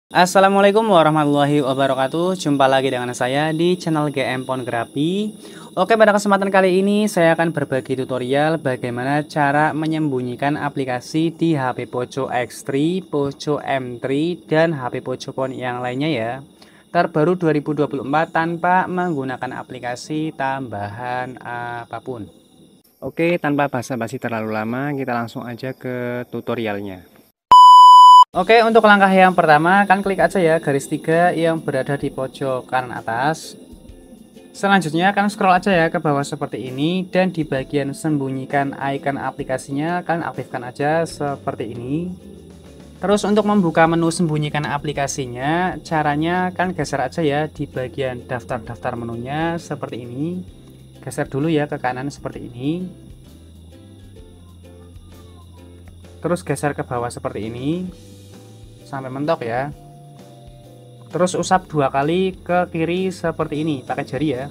Assalamualaikum warahmatullahi wabarakatuh. Jumpa lagi dengan saya di channel GM Pornografi. Oke, pada kesempatan kali ini saya akan berbagi tutorial bagaimana cara menyembunyikan aplikasi di HP Poco X3, Poco M3, dan HP Poco Phone yang lainnya ya. Terbaru 2024 tanpa menggunakan aplikasi tambahan apapun. Oke, tanpa basa-basi terlalu lama, kita langsung aja ke tutorialnya. Oke, untuk langkah yang pertama kan klik aja ya garis 3 yang berada di pojok kanan atas. Selanjutnya kan scroll aja ya ke bawah seperti ini, dan di bagian sembunyikan icon aplikasinya kan aktifkan aja seperti ini. Terus untuk membuka menu sembunyikan aplikasinya, caranya kan geser aja ya di bagian daftar-daftar menunya seperti ini. Geser dulu ya ke kanan seperti ini. Terus geser ke bawah seperti ini sampai mentok ya. Terus usap 2 kali ke kiri seperti ini pakai jari ya.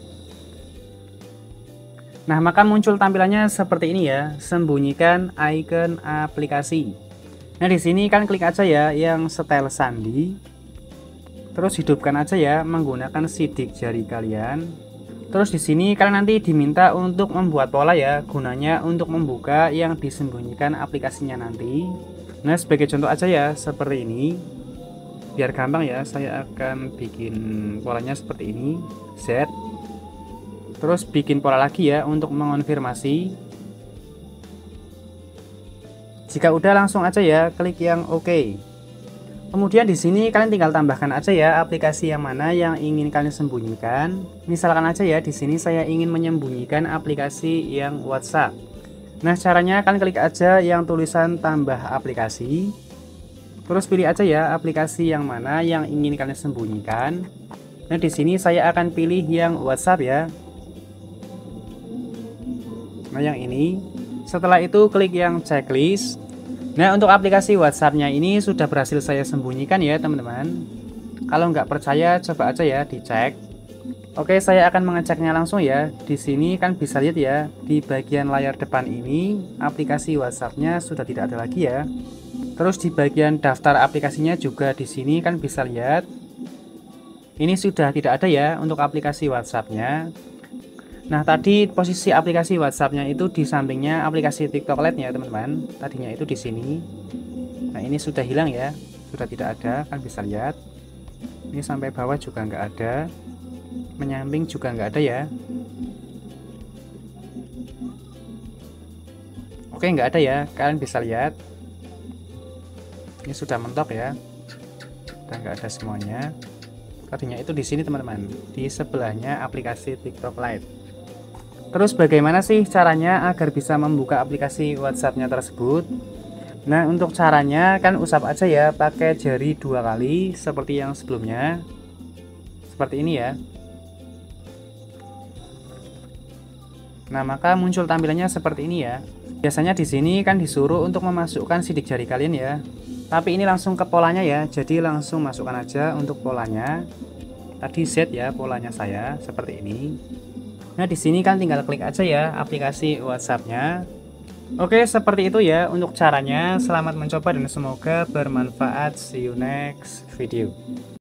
Nah, maka muncul tampilannya seperti ini ya, sembunyikan icon aplikasi. Nah, di sini kan klik aja ya yang setel sandi. Terus hidupkan aja ya menggunakan sidik jari kalian. Terus di sini kalian nanti diminta untuk membuat pola ya, gunanya untuk membuka yang disembunyikan aplikasinya nanti. Nah, sebagai contoh aja ya seperti ini. Biar gampang ya, saya akan bikin polanya seperti ini. Z. Terus bikin pola lagi ya untuk mengonfirmasi. Jika udah langsung aja ya klik yang OK. Kemudian di sini kalian tinggal tambahkan aja ya aplikasi yang mana yang ingin kalian sembunyikan. Misalkan aja ya di sini saya ingin menyembunyikan aplikasi yang WhatsApp. Nah, caranya kan klik aja yang tulisan tambah aplikasi. Terus pilih aja ya aplikasi yang mana yang ingin kalian sembunyikan. Nah, di sini saya akan pilih yang WhatsApp ya. Nah, yang ini. Setelah itu klik yang checklist. Nah, untuk aplikasi WhatsApp-nya ini sudah berhasil saya sembunyikan ya, teman-teman. Kalau nggak percaya, coba aja ya dicek. Oke, saya akan mengeceknya langsung ya. Di sini kan bisa lihat ya, di bagian layar depan ini aplikasi WhatsApp-nya sudah tidak ada lagi ya. Terus di bagian daftar aplikasinya juga di sini kan bisa lihat. Ini sudah tidak ada ya untuk aplikasi WhatsApp-nya. Nah, tadi posisi aplikasi WhatsApp-nya itu di sampingnya aplikasi TikTok Lite ya, teman-teman. Tadinya itu di sini. Nah, ini sudah hilang ya, sudah tidak ada, kan bisa lihat. Ini sampai bawah juga nggak ada. Menyamping juga nggak ada ya. Oke, nggak ada ya, kalian bisa lihat. Ini sudah mentok ya, udah nggak ada semuanya. Tadinya itu di sini teman-teman, di sebelahnya aplikasi TikTok Lite. Terus bagaimana sih caranya agar bisa membuka aplikasi WhatsApp-nya tersebut? Nah, untuk caranya kan usap aja ya pakai jari 2 kali seperti yang sebelumnya. Seperti ini ya. Nah, maka muncul tampilannya seperti ini ya. Biasanya di sini kan disuruh untuk memasukkan sidik jari kalian ya. Tapi ini langsung ke polanya ya. Jadi langsung masukkan aja untuk polanya. Tadi Z ya polanya saya seperti ini. Nah, di sini kan tinggal klik aja ya aplikasi WhatsApp-nya. Oke, seperti itu ya untuk caranya. Selamat mencoba dan semoga bermanfaat. See you next video.